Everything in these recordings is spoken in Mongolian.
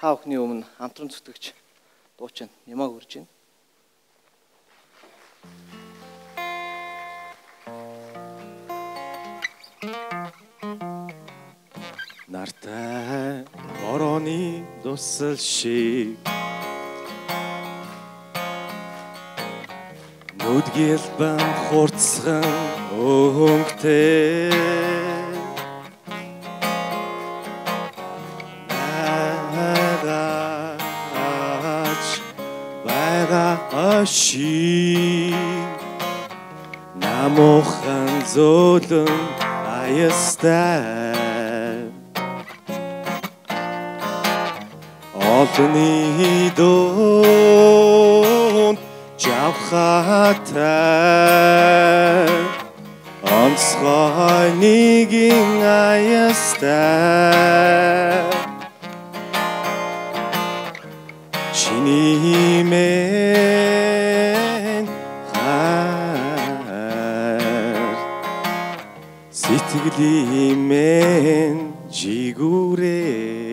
та бүхний өмнө хамтран зүтгэж дуучин ямааг үрж байна. Нартай борооны дусал шиг нүдгэл бам хурцган өнгөтэй Аши намохан золон аястай олны дон жавхатай онцгой нэгэн аястай чиний сэтгэлимэн жигүүрээ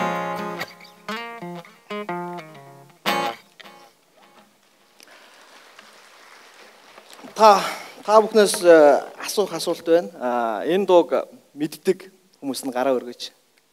та бүхнээс асуух асуулт байна. Энэ дууг мэддэг хүмүүс нь гараа өргөж.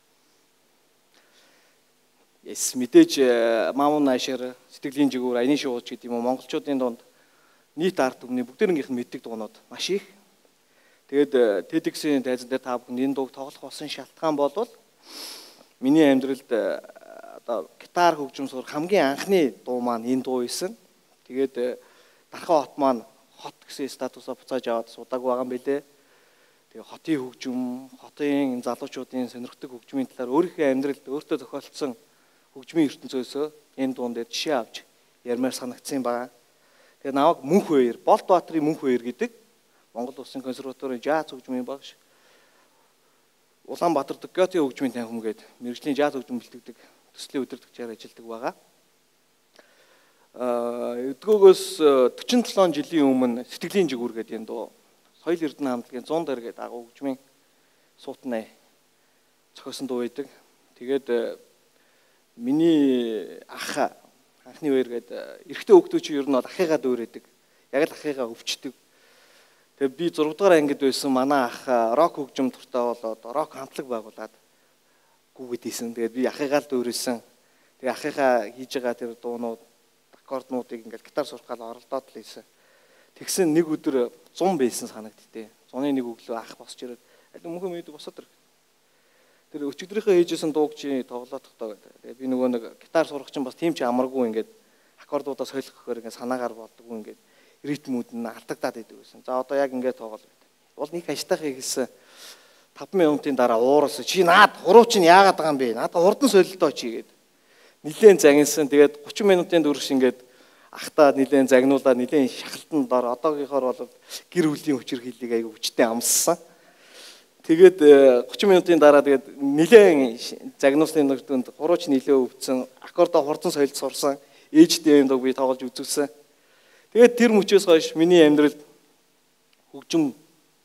Мэдээж Мамун Наашир, Сэтгэлийн жигүүр, Аяны шуугч гэдэг юм уу монголчуудын дунд нийт ард түмний бүгдээрийнх нь мэддэг дуунууд маш их. Тэгээд TEDx-ийн тайзан дээр та бүхэн энэ дууг тоглох болсон шалтгаан бол миний амьдралд одоо гитар хөгжим сурах хамгийн анхны дуу маань энэ дуу байсан. Тэгээд Дархан хот маань хот гэсэн статусаа буцааж аваад судаагүй байгаа юм билэ. Тэгээд хотын хөгжим, хотын залуучуудын сонирхдаг хөгжмийн талаар өөрийнхөө амьдралд өөртөө тохиолдсон хөгжмийн ертөнцөөсөө энэ дуун дээр жишээ авч ярмаар санагдсан байна. Тэгээд намайг Мөнх Баяр, Болд Баатрын Мөнх Баяр гэдэг Монгол Улсын консерваторийн жаз хөгжмийн багш, Улаанбаатар Гёте хөгжмийн танхим гээд мэргэжлийн жаз хөгжим бэлтгэдэг төслийн удирдагчаар ажилладаг байгаа. Эдгөөгөөс 47 жилийн өмнө Сэтгэлийн жигүүр гэдэг энэ дуу Соёл Эрдэнэ хамтлагийн 100 дээр гэдэг агуу хөгжмийн суутнаа зохиосон дуу байдаг. Тэгээд миний анхны баяр гэдэг эрэгтэй хүүхдүүд чинь ер нь бол ахыгаа дөөрөдөг. Яг л ахыгаа өвчтдөг. Тэгээд би 6 дугаар ангид байсан манай ах рок хөгжим туртай болоод рок хамтлаг байгуулад гүгэдсэн. Тэгээд би ахыгаа л дөөрөсөн. Тэгээд ахыгаа хийж байгаа тэр дуунууд, аккорднуудыг ингээд гитар сурах гал оролдоод л ийсэн. Тэгсэн нэг өдөр 100 байсан санагдтыг. 100-ны нэг өглөө ах босч ирээд аль мөнхөө мэддэг босоод ир. Тэр өчигдрийнхөө хийжсэн дууг чи тоглоодох тоо гэдэг. Тэгээд би нөгөө нэг гитар сурах чинь бас тийм ч амаргүй ингээд аккордуудаа солих гэхээр ингээд санаагаар болдгоо ингээд ритмүүд нь алдагдаад идэв гэсэн. За одоо яг ингээд тоглол гэдэг. Бол нэг аштайхыг хэлсэн 5 минутын дараа ууралсан. Чи наад хуруу чинь яагаад байгаа юм бэ? Надаа хурдан солилдоо чи гэдэг. Нилээн загинсан. Тэгээд 30 минутын дөрөш ингээд ахтаа нилээн загнуулаад нилээн шахалтан дор одоогийнхоор бол гэр бүлийн хүчирхийллийг аягүй хүчтэй амссан. Тэгээд 30 минутын дараа тэгээд нилээн загнуулсны нүрдэнд хурууч нилээ өвдсөн. Аккордоо хурдан солилд сурсан. Ээжтэй юм дог би тоглож үзүүлсэн. Тэгээд тэр мөчөөс хойш миний амьдралд хөгжим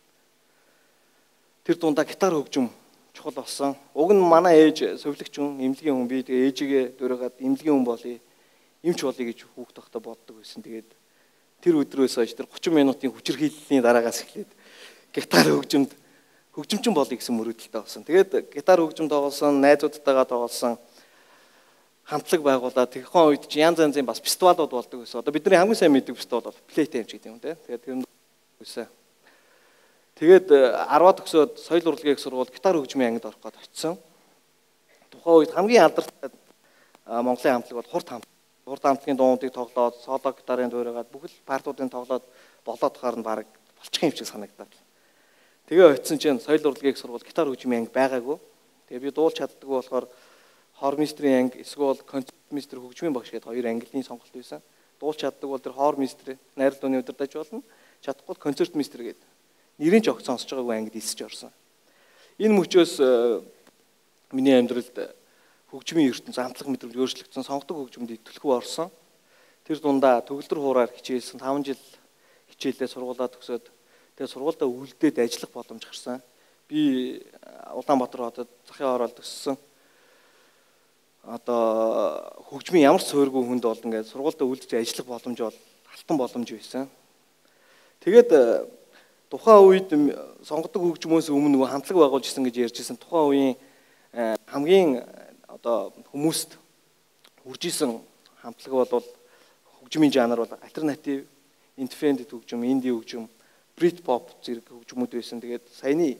тэр дундаа гитар хөгжим чухал болсон. Уг нь манай ээж совилогч хүн, эмнэлгийн хүн. Би тэгээ ээжигээ дөрөөгаад эмнэлгийн хүн болъё, эмч болъё гэж хүүхд тахта боддог байсан. Тэгээд тэр өдрөөс хойш тэр 30 минутын хүчирхийллийн дараагаас эхлээд гитар хөгжимчин болъё гэсэн мөрөөдөлтэй болсон. Тэгээд гитар хөгжим тоглосон, найзуудтайгаа тоглосон. Хамтлаг байгуулаад тэгэхэн үед чи янз янзын бас фестивалууд болдог гэсэн. Одоо бидний хамгийн сайн мэддэг фестивал бол Playtime ч гэдэг юм те. Тэгээд тэр үсэн. Тэгээд 10-аад төгсөөд соёл урлагийн их сургууль гитар хөгжмийн ангид орох гээд очсон. Тухайн үед хамгийн алдартай Монголын хамтлаг бол Хурд хамтлаг. Хурд хамтлагийн дуунуудыг тоглоод, соло гитарын дуурайгаад бүх партуудын тоглоод болоод тахаар нь баг болчих юм шиг санагдаад. Тэгээ очисон чинь соёл урлагийн их сургууль гитар хөгжмийн анги байгаагүй. Тэгээ би дуулж чаддаггүй болохоор хормистрийн анги эсвэл концертмистр хөгжмийн багш гэдэг хоёр ангилын сонголт байсан. Дуулж чаддаг бол тэр хормистр найрал дууны удирдаж болно. Чадахгүй бол концертмистр гэдэг. Нэрийн ч огт сонсож байгаагүй ангид исэж орсон. Энэ мөчөөс миний амьдралд хөгжмийн ертөнц амтлах мэдрэмж өөрчлөгдсөн, сонгодог хөгжмөд төлхөө орсон. Тэр дундаа төгөлдөр хуураар хичээлсэн 5 жил хичээлээ сургуулаа төгсөөд тэгээ сургуультай үлдээд ажиллах боломж гарсан. Би Улаанбаатар хотод захын оролт өссөн. одоо хөгжмийн ямар ч суурьгүй хүнд бол ингээд сургуультай үлдэж ажиллах боломж бол алтан боломж байсан. Тэгээд тухайн үед сонгодог хөгжмөөс өмнө нөгөө хамтлаг байгуулж исэн гэж ярьжсэн. Тухайн үеийн хамгийн одоо хүмүүст хүрж исэн хамтлаг бол хөгжмийн жанр бол альтернатив, independent хөгжим, инди хөгжим, брит поп зэрэг хөгжмүүд байсан. Тэгээд саяны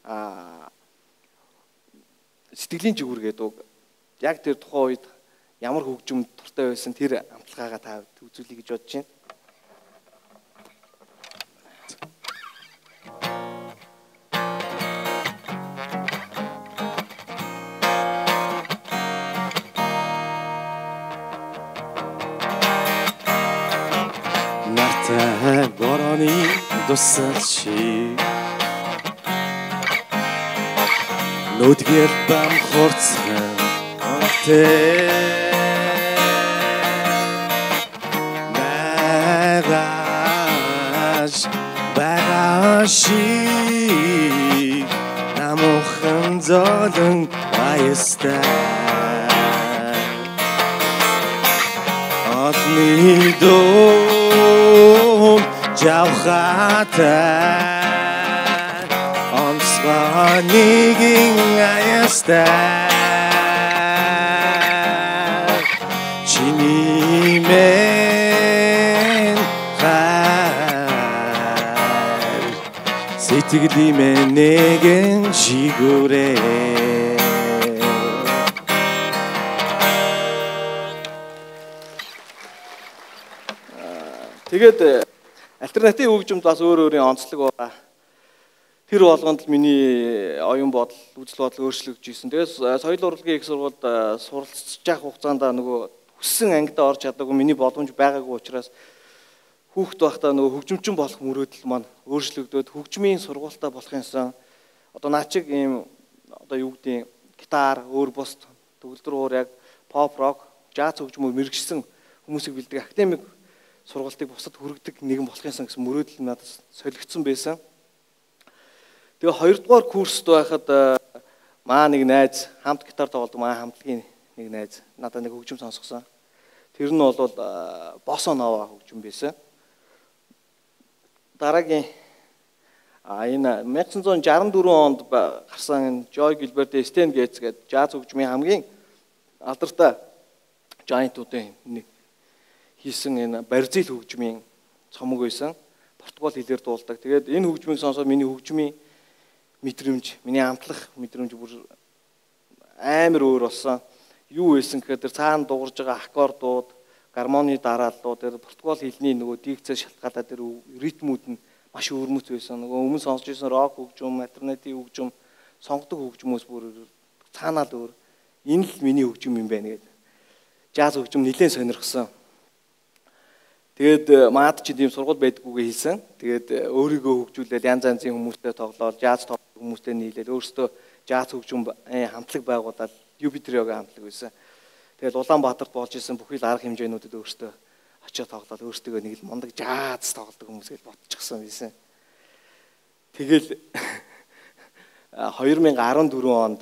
сэтгэлийн жигүүр гэдэг яг тэр тухайн үед ямар хөгжим дуртай байсан тэр хамтлагаагаа та үзүүлье гэж бодож байна. Нартай борооны дусал чи нүдгээр бам хурцхан Bagage намохан золон баястай Отны дом жавхатай онцгойгийн аястай чиний мен сэтгэлийн минь нэгэн жигүүрээ. Тэгээд альтернатив хөгжимд бас өөр өөрийн онцлог байна. Тэр болгонд л миний оюун бодол, үзэл бодол өөрчлөгдөж ирсэн. Тэгээд соёл урлагийн их сургуульд суралцж явах хугацаанд нөгөө хүссэн ангид орж чадаагүй миний боломж байгаагүй учраас хүүхэд байхдаа нөгөө хөгжимчин болох мөрөөдөл маань өөрчлөгдөөд хөгжмийн сургуультай болох юмсан. Одоо наа чиг ийм одоо юу гэдгийг гитар, өөр бус төгөлдөр яг pop rock, jazz хөгжмөөр мэрэгчсэн хүмүүсийг бэлдэг академик сургалтыг бусад хүргэдэг нэгэн болох юмсан гэсэн мөрөөдөл надад солигдсон байсан. Тэгээ хоёрдугаар курст байхад маа нэг найз хамт гитар тоглодог маа хамтлагийн нэг найз надад нэг хөгжим сонсгосон. Тэр нь бол босо нова хөгжим байсан. Дараагийн энэ 1964 онд гарсан Joy Gilbert Stan Getz гэдэг jazz хөгжмийн хамгийн алдартай giant-уудын нэг хийсэн энэ барзил хөгжмийн цомог байсан. Португал хэлээр дуулдаг. Тэгээд энэ хөгжмийг сонсоод миний хөгжмийн мэдрэмж, миний амтлах мэдрэмж бүр амар өөр болсон. Юу байсан гэхээр тэр цаана дуурж байгаа аккордууд, гармоны дарааллууд, тэр португал хэлний нөгөө дикцээс шалтгаалаад тэр ритмүүд нь маш өөрмөц байсан. Нөгөө өмнө сонсож байсан рок хөгжим, альтернатив хөгжим, сонгодог хөгжмөөс бүр цаанаа л өөр. Энэ л миний хөгжим юм байна гэдэг. Jazz хөгжим нэлээд сонирхсан. Тэгээд маад ч тийм сургууль байдгүйгээ хэлсэн. Тэгээд өөрийгөө хөгжүүлээд янз янзын хүмүүстэй тоглоод, jazz тоглох хүмүүстэй нийлээд өөртөө jazz хөгжим хамтлаг байгуулаад Юпитерийн хамтлаг байсан. Тэгээд Улаанбаатарт болж исэн бүхий л арга хэмжээнүүдэд өөртөө очиж тоглоод өөртөө нэг л мундаг jazz тоглодог хүмүүс гэж бодчихсон байсан. Тэгэл 2014 онд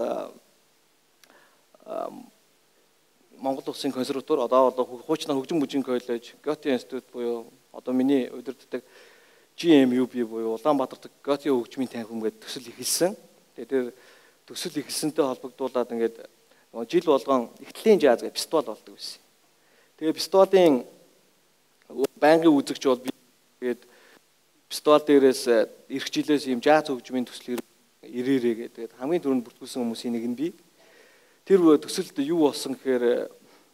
Монгол Улсын консерватори одоо хуучны хөгжим бүжгийн коллеж, Goethe институт буюу одоо миний удирддаг GMUB буюу Улаанбаатар дахь Goethe хөгжмийн танхим гэдэг төсөл эхэлсэн. Тэгээд тэр төсөл эхэлсэнтэй холбогдуулаад ингээд жил болгон ихтлийн жаз гэх фестивал болдог байсан. Тэгээд фестивалийн байнгын үзэгч бол би тэгээд фестивал дээрээс эх жилээс ийм жаз хөгжмийн төсөл ирээрээ гэдэг хамгийн түрүүнд бүртгүүлсэн хүмүүсийн нэг нь би. Тэр төсөлд юу болсон гэхээр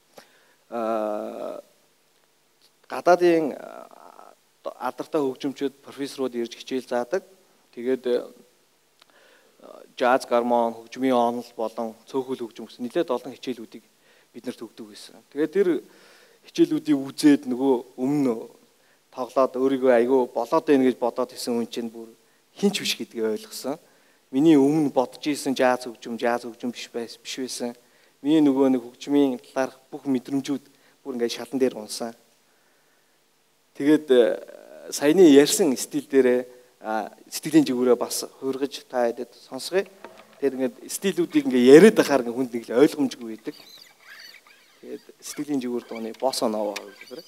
гадаадын алдартай хөгжимчид профессорууд ирж хичээл заадаг. Тэгээд jazz, гармон, хөгжмийн онол болон цөөхөл хөгжим гэсэн нэлээд олон хичээлүүдийг биднэрт өгдөг байсан. Тэгээд тэр хичээлүүдийг үзээд нөгөө өмнө тоглоод өөрийгөө айгүй болоод байна гэж бодоод исэн хүн чинь бүр хинч биш гэдгийг ойлгосон. Миний өмнө бодож исэн jazz хөгжим биш байсан. Миний нөгөө нэг хөгжмийн талаарх бүх мэдрэмжүүд бүр ингээд шалан дээр унсан. Тэгээд саяны ярьсан стил дээрээ сэтгэлийн жигүүрээ бас хуургаж та хэдэд сонсгоё. Тэгээд ингээд стилүүдийг ингээд яриад байхаар ингээд хүнд нэг л ойлгомжгүй байдаг. Тэгээд сэтгэлийн жигүүр дууны Bossa Nova хөлбөр.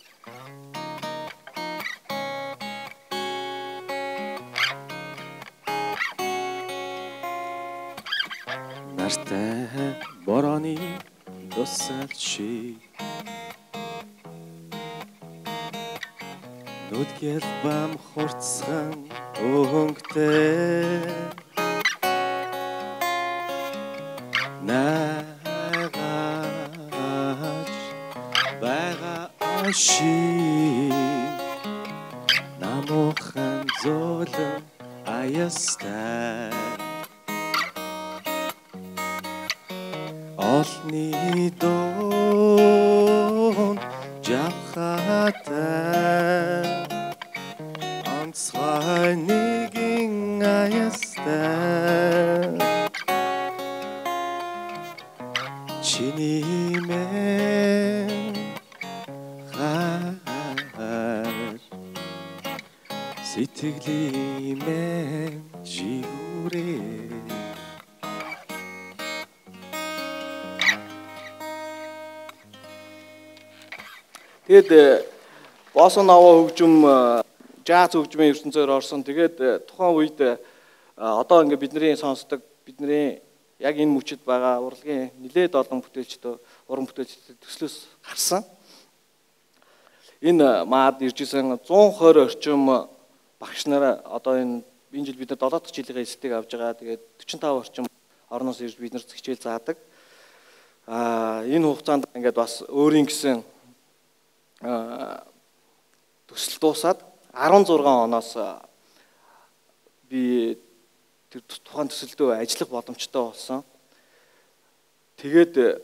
Нартай борооны дусал шиг нүдгэл бам хурцхан өнгөтэй наагаж байгаа ши намуухан золон аястай олны дон жахатай онцгой нэгэн аястай чиний мэн хаар сэтгэлийн мэн жигүүрээ Тэгээд Bossa Nova хөгжим жаз хөгжмийн ертөнцөөр орсон. Тэгээд тухайн үед одоо ингээд бидний сонсдог бидний яг энэ мөчөд байгаа урлагийн нэлээд олон бүтээлчдөө уран бүтээлчдийн төслөөс гарсан. Энэ маад ирж исэн 120 орчим багш нар одоо энэ жил бид нар 7 дахь жилийн эсдэг авж байгаа. Тэгээд 45 орчим орноос ирж бид нар хичээл заадаг. Энэ хугацаанд ингээд бас өөрийн гэсэн төсөл дуусаад 16 оноос би тэр тухайн төсөлдөө ажиллах боломжтой болсон. Тэгээд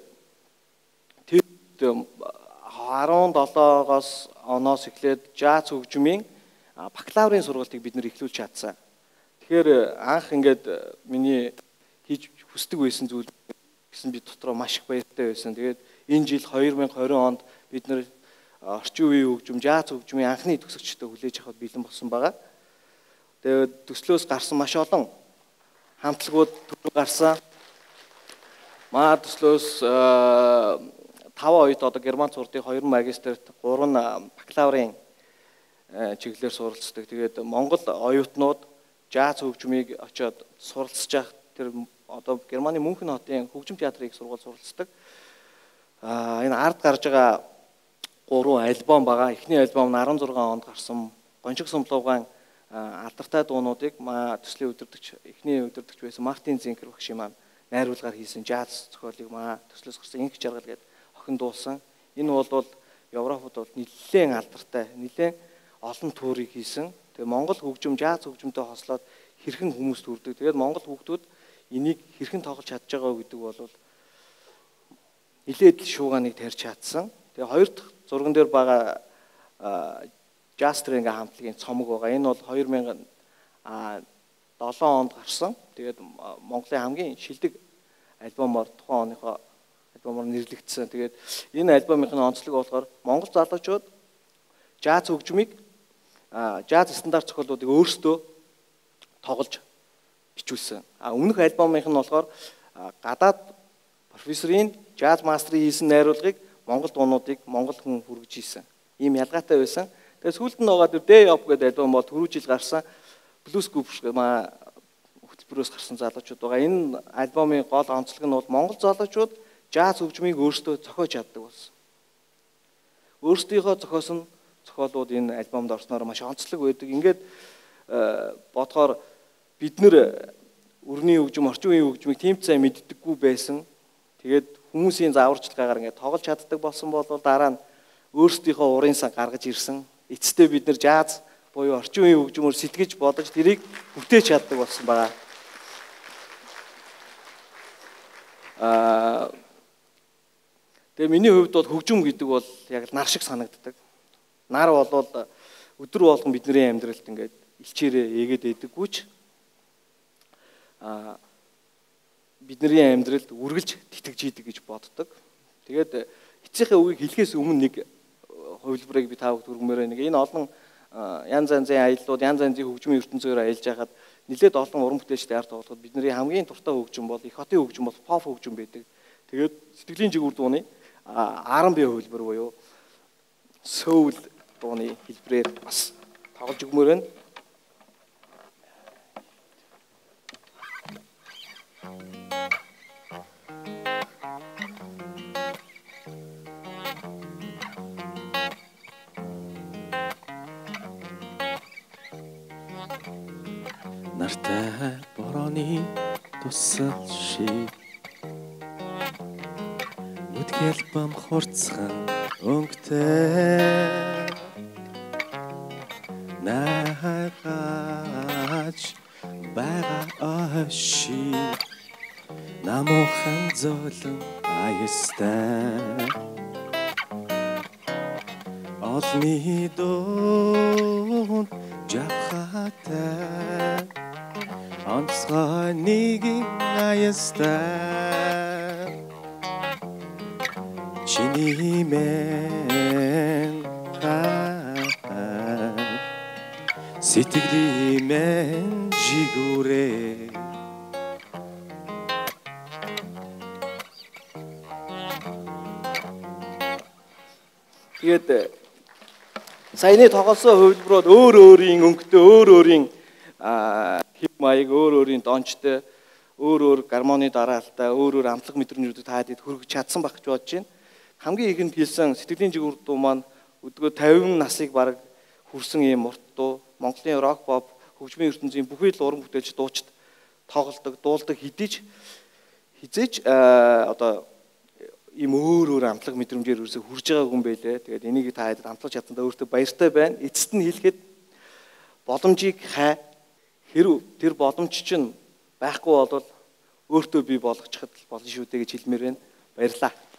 17-оос оноос эхлээд жаз хөгжмийн бакалаврын сургалтыг бид нэр эхлүүлж чадсан. Тэгэхээр анх ингээд миний хийж хүсдэг байсан зүйл гэсэн би дотроо маш их баяртай байсан. Тэгээд энэ жил 2020 онд бид нэр орчин үеийн хөгжим, жаз хөгжмийн анхны төгсөгчдөө хүлээж авахд бэлэн болсон байгаа. Тэгээд төслөөс гарсан маш олон хамтлагууд төрөв гарсан. Маа төслөөс 5 оюут одоо герман сурдын 2 магистрт 3 бакалаврын чиглэлээр суралцдаг. Тэгээд Монгол оюутнууд жаз хөгжмийг очиод суралцж явах тэр одоо Германы Мюнхен хотын хөгжим театрын их сургууль суралцдаг. Энэ ард гарч байгаа 3 альбом байгаа. Эхний альбом нь 16 онд гарсан Гончиг сумлуугаан алдартай дуунуудыг төслийн удирдагч эхний удирдагч байсан Мартин Зинкер багшийн маань найруулгаар хийсэн жаз зохиолыг төслөөс гарсан инх жаргал гэдэг охин дуулсан. Энэ бол Европод бол нэлээд алдартай, нэлээд олон туурыг хийсэн. Тэгээ Монгол хөгжим жаз хөгжимтэй хослоод хэрхэн хүмүүс төрдөг. Тэгээд Монгол хүүхдүүд энийг хэрхэн тоглож чадж байгаа гэдэг бол нэлээд шууганыг тарьж чадсан. Тэгээ хоёр дахь зурган дээр байгаа Jazz String хамтлагийн цомог байгаа. Энэ бол 2007 онд гарсан. Тэгээд Монголын хамгийн шилдэг альбомоор тухайн оныхоо альбомоор нэрлэгдсэн. Тэгээд энэ альбомын онцлог болохоор монгол залуучууд жаз хөгжмийг жаз стандарт зохиолуудыг өөрсдөө тоглож бичүүлсэн. Өмнөх альбомын нь болохоор гадаад профессорын жаз мастерын хийсэн найруулгыг монгол дуунуудыг монгол хүн хүргэж ийсэн. Ийм ялгаатай байсан. Тэгээд сүүлд нь байгаа тэр Day Up гэдэг альбом бол түрүү жил гарсан Blues Group хөтөлбөрөөс гарсан залуучууд байгаа. Энэ альбомын гол онцлог нь бол монгол залуучууд жаз хөгжмийг өөрсдөө зохиож чаддаг болсон. Өөрсдийнхөө зохиосон зохиолууд энэ альбомд орсноор маш онцлог байдаг. Ингээд бодохоор бид нэр өрний хөгжим, орчин үеийн хөгжмийг тийм сайн мэддэггүй байсан. Тэгээд хүмүүсийн зааварчилгаагаар ингээд тоглож чаддаг болсон бол дараа нь өөрсдийнхөө урын сан гаргаж ирсэн. Эцэстээ бид нэр жаз буюу орчин үеийн хөгжмөөр сэтгэж бодож тэрийг бүтээж чаддаг болсон байгаа. Тэгээ миний хувьд бол хөгжим гэдэг бол яг нар шиг санагддаг. Нар бол өдөр болгон бидний амьдралд ингээд илчээрээ ээгээд байдаггүйч бидний амьдралд үргэлж тэтгэж идэг гэж боддог. Тэгээд эцсийнхээ үгийг хэлэхээс өмнө нэг хувилбарыг би та бүхэнд хүргэмээр байна. Энэ олон янз янзын аяллууд, янз янзын хөгжмийн ертөнцөөр аялж байхад нэлээд олон уран бүтээлчтэй ард тоглоход бидний хамгийн дуртай хөгжим бол их хотын хөгжим бол pop хөгжим байдаг. Тэгээд сэтгэлийн жигүүр дууны R&B хөлбөр буюу soul дууны хэлбэрээр бас тоглож өгмөр байна. Нартай борооны тусал шиг нүдгэл бам хурцхан өнгөтэй наагач байгаа аши намохан золон аястай олны дон жахатай онцгой нэгэн аястай чиний мэн сэтгэлийн мэн жигүүрээ Тэгээд саяны тоглосон хувилбарууд өөр өөрийн өнгөтэй, өөр өөрийн хэв маяг, өөр өөрийн дончтой, өөр гармоны дараалтай, өөр амтлаг мэдрэмжүүдийг та хэд хүргэж чадсан байх гэж бодож байна. Хамгийн ихэнд хэлсэн сэтгэлийн жигүүр дуу маань өдгөө 50 насыг бараг хүрсэн ийм урт дуу, Монголын рок pop, хөгжмийн ертөнцийн бүхий л уран бүтээлч дуучид тоглодог, дуулдаг хизээж одоо ийм өөр амтлаг мэдрэмжээр ерөөсө хүрж байгаа хүн байлээ. Тэгээд энийг та хэд амтлаж чадсандаа өөртөө баяртай байна. Эцэст нь хэлэхэд боломжийг хай. Хэрв тэр боломж чинь байхгүй бол өөртөө бий болгочиход болно шүү дээ гэж хэлмээр байна. Баярлалаа.